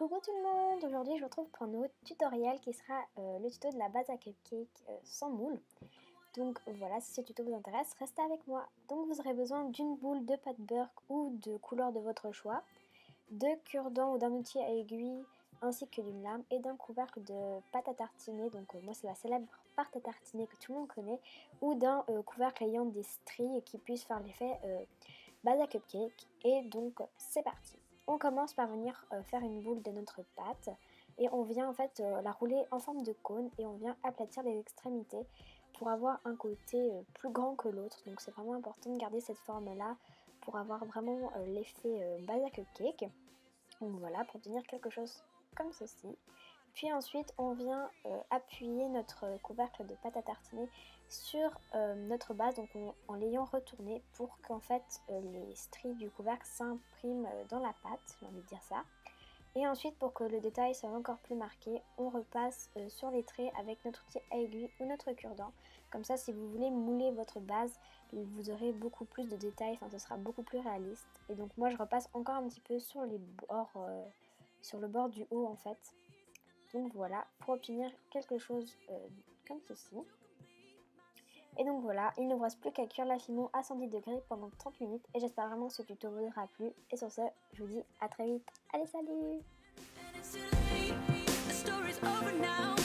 Coucou tout le monde, aujourd'hui je vous retrouve pour un nouveau tutoriel qui sera le tuto de la base à cupcake sans moule. Donc voilà, si ce tuto vous intéresse, restez avec moi. Donc vous aurez besoin d'une boule de pâte beurre ou de couleur de votre choix, de cure-dent ou d'un outil à aiguille ainsi que d'une lame et d'un couvercle de pâte à tartiner, donc moi c'est la célèbre pâte à tartiner que tout le monde connaît, ou d'un couvercle ayant des stries qui puissent faire l'effet base à cupcake. Et donc c'est parti. On commence par venir faire une boule de notre pâte et on vient en fait la rouler en forme de cône et on vient aplatir les extrémités pour avoir un côté plus grand que l'autre. Donc c'est vraiment important de garder cette forme là pour avoir vraiment l'effet base à cupcake. Donc voilà, pour obtenir quelque chose comme ceci. Puis ensuite on vient appuyer notre couvercle de pâte à tartiner sur notre base, donc en l'ayant retourné pour qu'en fait les stries du couvercle s'impriment dans la pâte, j'ai envie de dire ça. Et ensuite, pour que le détail soit encore plus marqué, on repasse sur les traits avec notre outil à aiguille ou notre cure-dent. Comme ça, si vous voulez mouler votre base, vous aurez beaucoup plus de détails, enfin ce sera beaucoup plus réaliste. Et donc moi je repasse encore un petit peu sur les bords, sur le bord du haut en fait. Donc voilà, pour obtenir quelque chose comme ceci. Et donc voilà, il ne vous reste plus qu'à cuire la fimo à 110 degrés pendant 30 minutes. Et j'espère vraiment que ce tuto vous aura plu. Et sur ce, je vous dis à très vite. Allez, salut!